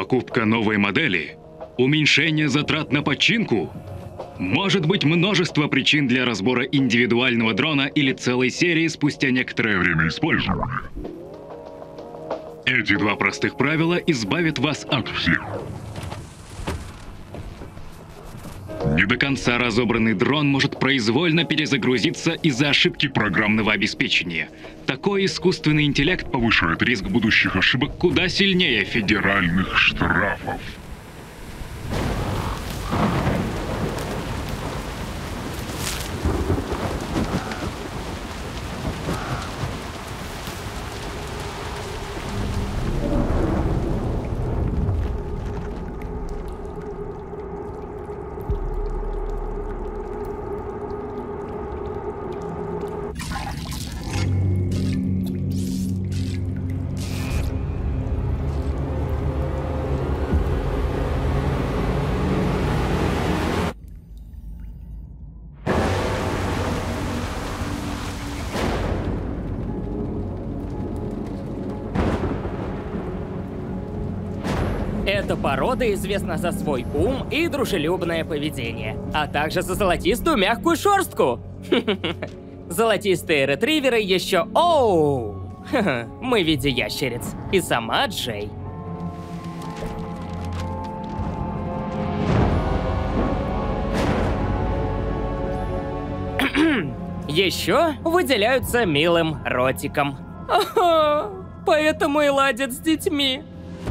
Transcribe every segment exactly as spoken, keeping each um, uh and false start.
покупка новой модели, уменьшение затрат на починку. Может быть множество причин для разбора индивидуального дрона или целой серии спустя некоторое время использования. Эти два простых правила избавят вас от всех. Не до конца разобранный дрон может произвольно перезагрузиться из-за ошибки программного обеспечения. Такой искусственный интеллект повышает риск будущих ошибок куда сильнее федеральных штрафов. Эта порода известна за свой ум и дружелюбное поведение, а также за золотистую мягкую шерстку. Золотистые ретриверы еще... Оу! Мы в виде ящериц. И сама Джей. Еще выделяются милым ротиком. Ага, поэтому и ладят с детьми.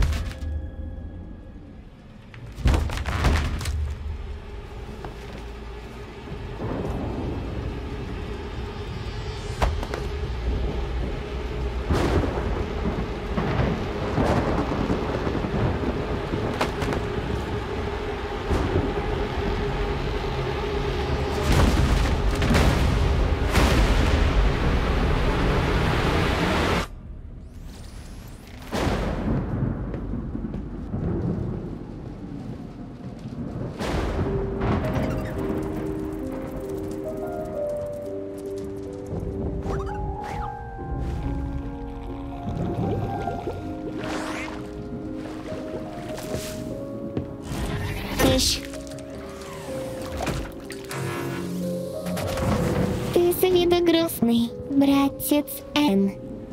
Ты с виду грустный, братец Энн.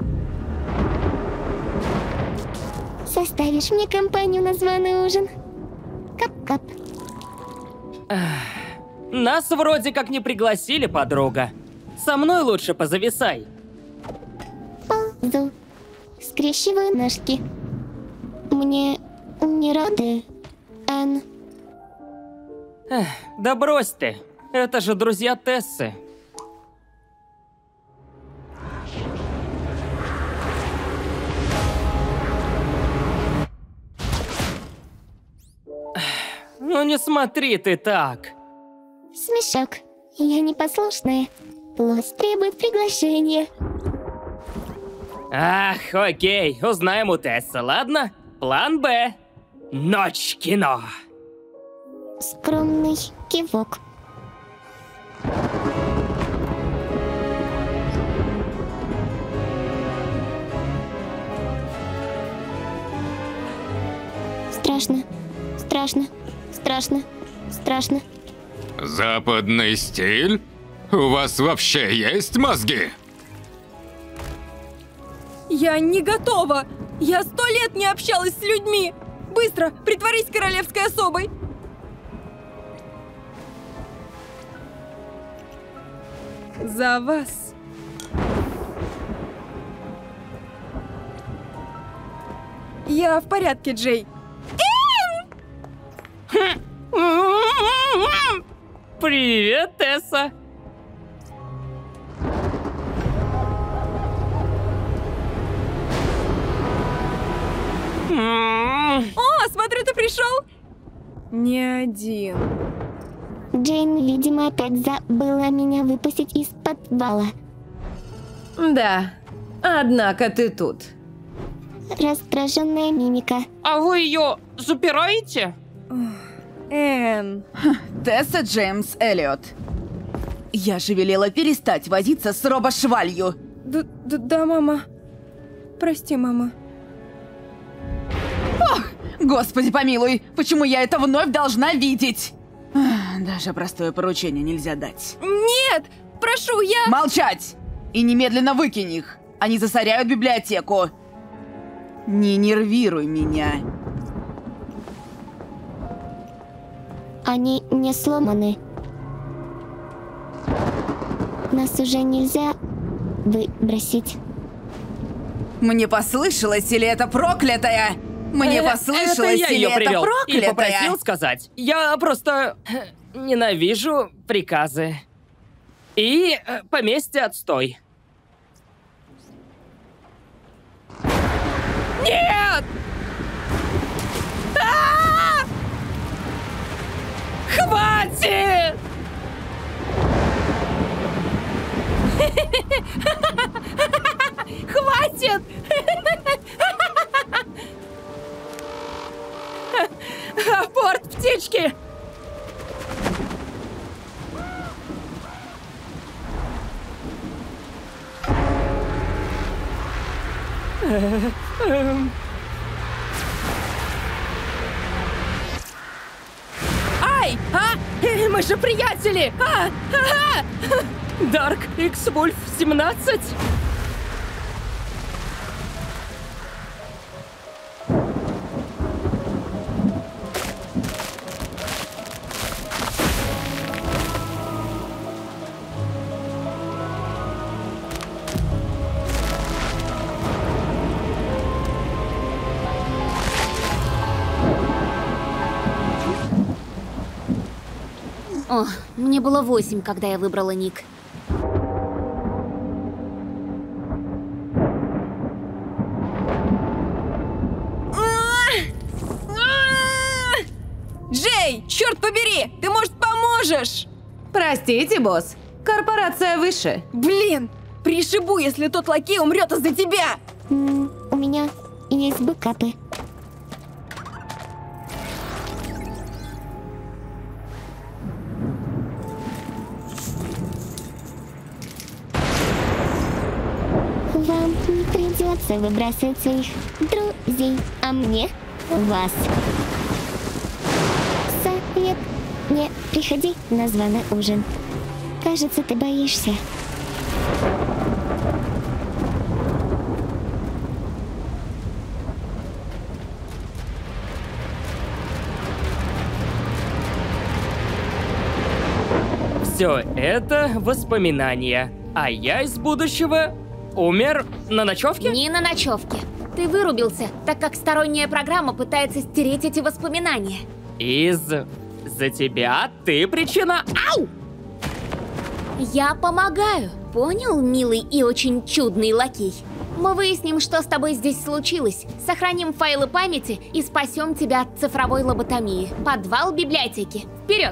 Составишь мне компанию на званый ужин? Кап-кап. Нас вроде как не пригласили, подруга. Со мной лучше позависай. Ползу. Скрещиваю ножки. Мне не рады, Энн. Эх, да брось ты. Это же друзья Тессы. Ну не смотри ты так. Смешок. Я непослушная. Плоть требует приглашения. Ах, окей, узнаем у Тессы, ладно? План Б. Ночь кино. Скромный кивок. Страшно, страшно, страшно, страшно. Западный стиль? У вас вообще есть мозги? Я не готова! Я сто лет не общалась с людьми! Быстро, притворись королевской особой! За вас! Я в порядке, Джей. Привет, Тесса. О, смотрю, ты пришел. Не один. Джейн, видимо, опять забыла меня выпустить из подвала. Да, однако ты тут. Раздраженная мимика. А вы ее запираете? Энн. Тесса Джеймс Эллиот. Я же велела перестать возиться с робошвалью. Д -д Да, мама. Прости, мама. Ох, Господи помилуй, почему я это вновь должна видеть? Ах, даже простое поручение нельзя дать. Нет! Прошу, я... Молчать! И немедленно выкинь их. Они засоряют библиотеку. Не нервируй меня. Они не сломаны. Нас уже нельзя выбросить. Мне послышалось, или это проклятая? Мне Э, послышалось, это я или ее это привел и проклятая? попросил сказать. Я просто э, ненавижу приказы. И э, поместье отстой. Нет! А! Хватит! Хватит! Борт птички! Ай! А? Э, Мы же приятели! А! А! Дарк Икс Вульф семнадцать? О, мне было восемь, когда я выбрала ник. Джей, черт побери! Ты, может, поможешь? Простите, босс. Корпорация выше. Блин! Пришибу, если тот лакей умрет из-за тебя! М, у меня есть бэкапы. Вам не придется выбрасывать своих друзей, а мне вас. Совет: не приходи на званый ужин. Кажется, ты боишься. Все это воспоминания. А я из будущего умер на ночевке? Не на ночевке. Ты вырубился, так как сторонняя программа пытается стереть эти воспоминания. Из-за тебя ты причина... Ау! Я помогаю. Понял, милый и очень чудный лакей? Мы выясним, что с тобой здесь случилось, сохраним файлы памяти и спасем тебя от цифровой лоботомии. Подвал библиотеки. Вперед!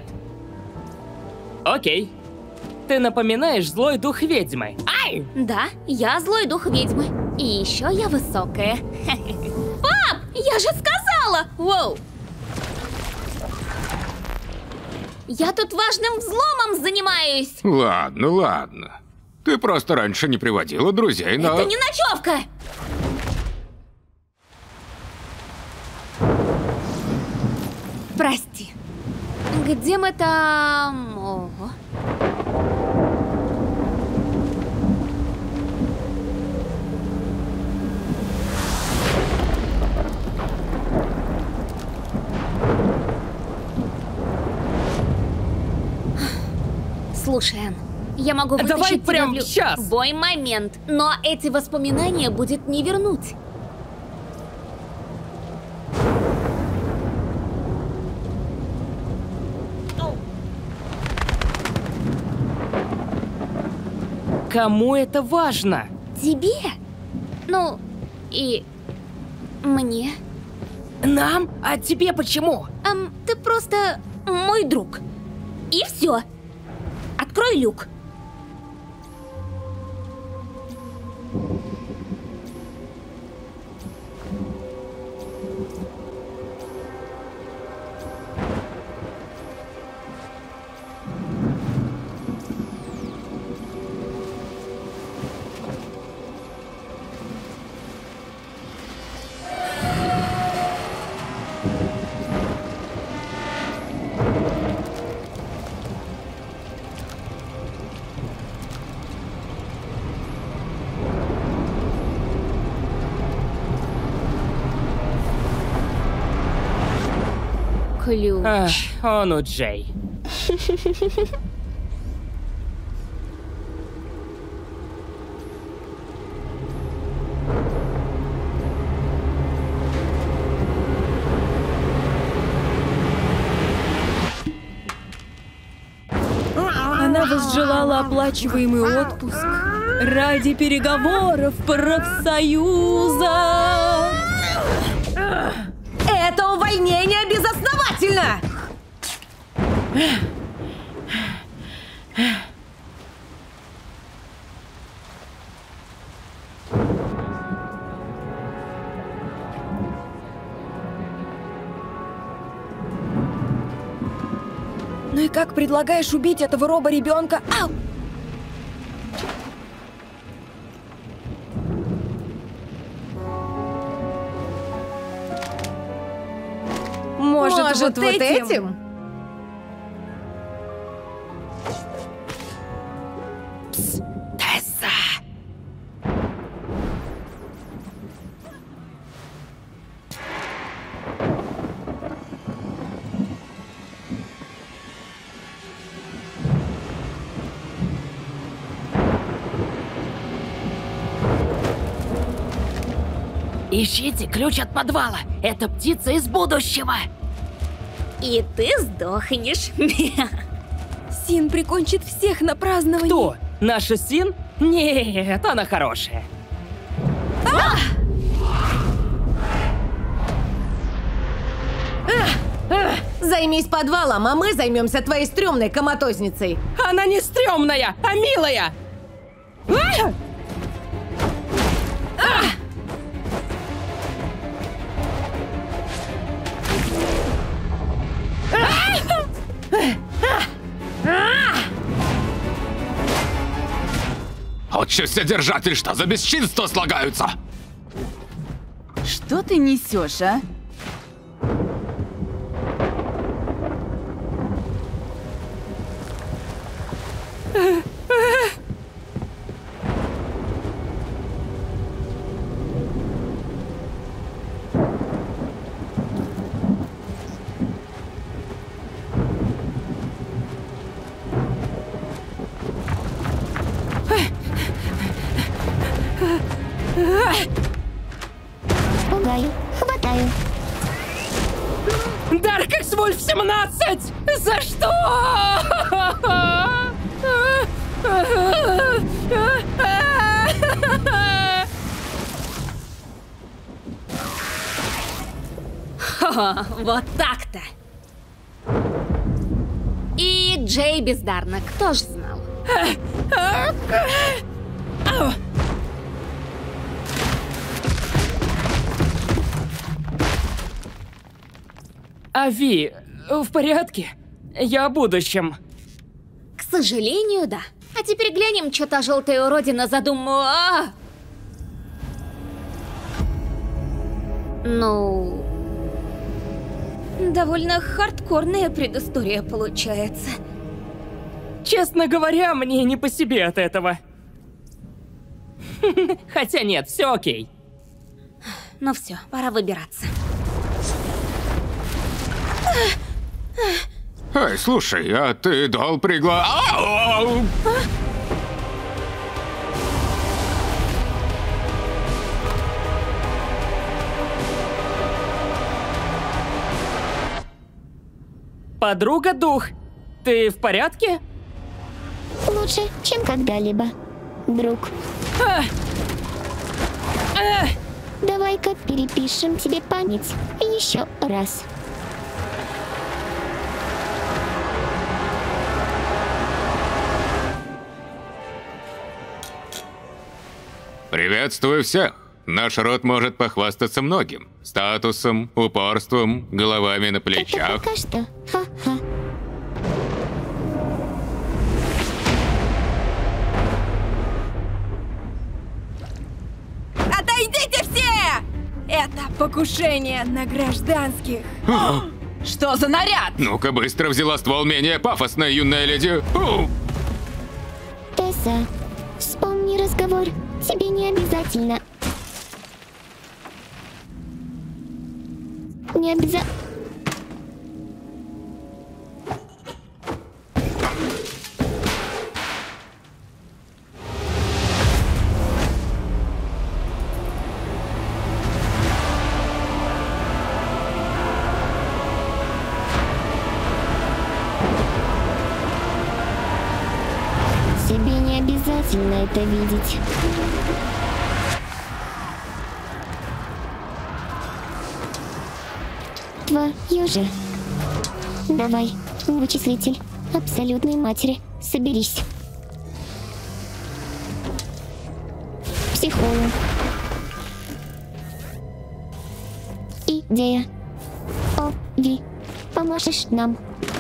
Окей. Ты напоминаешь злой дух ведьмы. Ай! Да, я злой дух ведьмы. И еще я высокая. Пап, я же сказала! Воу! Я тут важным взломом занимаюсь. Ладно, ладно. Ты просто раньше не приводила друзей на... Это не ночевка! Прости. Где мы там... Ого. Слушай, Энн, я могу Давай вытащить тебя прям в лю- сейчас. в любой момент, но эти воспоминания будет не вернуть. Кому это важно? Тебе? Ну, и мне? Нам? А тебе почему? Эм, ты просто мой друг. И все. Открой люк. Ключ. Ах, он у Джей. Она возжелала оплачиваемый отпуск ради переговоров профсоюза. Это увольнение безосновательно! Ну и как предлагаешь убить этого робо-ребенка? Ау! Может, Может, вот этим? этим? Тесса! Ищите ключ от подвала. Это птица из будущего. И ты сдохнешь. Син прикончит всех на праздновании. Кто? Наша Син? Нет, она хорошая. Займись подвалом, а мы займемся твоей стрёмной коматозницей. Она не стрёмная, а милая. А! Отчасти держатель, что за бесчинство слагаются? Что ты несешь, а? Пугаю, хватаю. Даркекс Вульф семнадцать! За что? Ха, вот так-то. И Джей бездарно, кто ж знал? Ави, в порядке? Я о будущем. К сожалению, да. А теперь глянем, что та желтая уродина задумала. Ну... довольно хардкорная предыстория получается. Честно говоря, мне не по себе от этого. Хотя нет, все окей. Ну все, пора выбираться. Эй, слушай, а ты дал пригла... Ау! Подруга дух, ты в порядке? Лучше, чем когда-либо, друг. Давай-ка перепишем тебе память еще раз. Приветствую всех. Наш род может похвастаться многим. Статусом, упорством, головами на Это плечах. пока что. Ха-ха. Отойдите все! Это покушение на гражданских. Что за наряд? Ну-ка, быстро взяла ствол менее пафосная юная леди. У! Тесса, вспомни разговор. Тебе не обязательно. Не обязательно. Тебе не обязательно это видеть. Твою же. Давай, вычислитель абсолютной матери, соберись. Психолог. Идея. О, Ви, поможешь нам.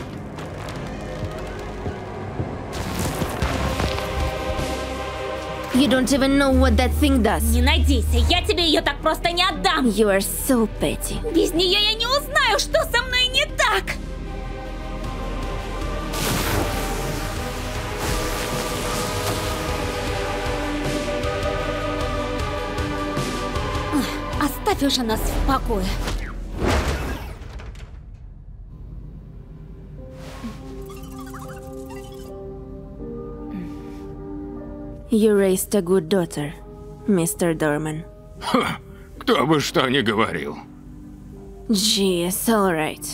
You don't even know what that thing does. Не надейся, я тебе ее так просто не отдам. You are so petty. Без нее я не узнаю, что со мной не так. Ах, оставь уже нас в покое. You raised a good daughter, мистер Дорман. Ха, кто бы что ни говорил. Gee, it's alright.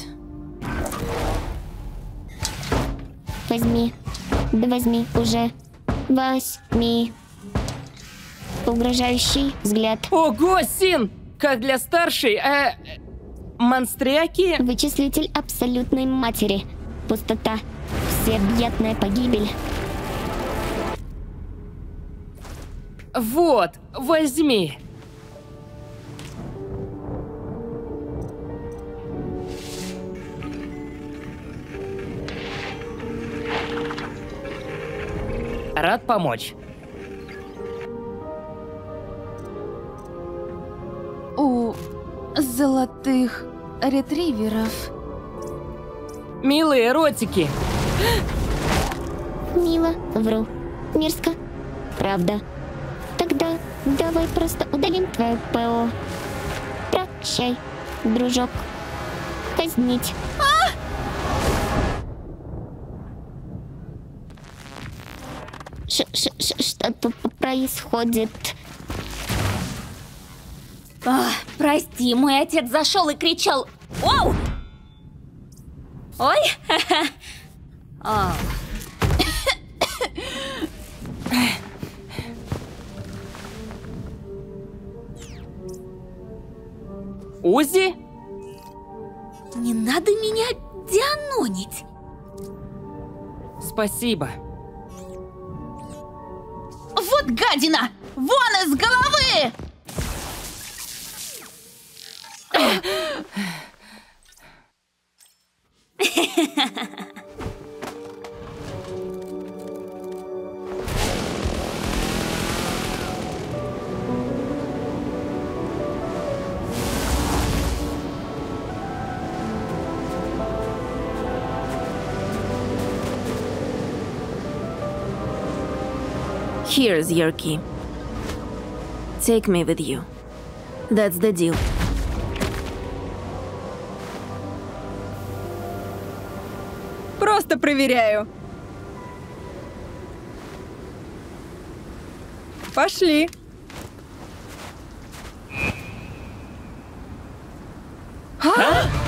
Возьми. Да возьми уже. Возьми. Угрожающий взгляд. Ого, Син! Как для старшей, э... монстряки? Вычислитель абсолютной матери. Пустота. Всеобъятная погибель. Вот, возьми. Рад помочь. У золотых ретриверов. Милые ротики. Мило, вру. Мерзко. Правда. Тогда давай просто удалим твое ПО. Прощай, дружок. Казнить. Ш -ш -ш Что тут происходит? Ах, прости, мой отец зашел и кричал: «Оу!» Ой! О. Узи? Не надо меня дианонить. Спасибо. Вот гадина! Вон из головы! Here's your key. Take me with you. That's the deal. Просто проверяю. Пошли. А?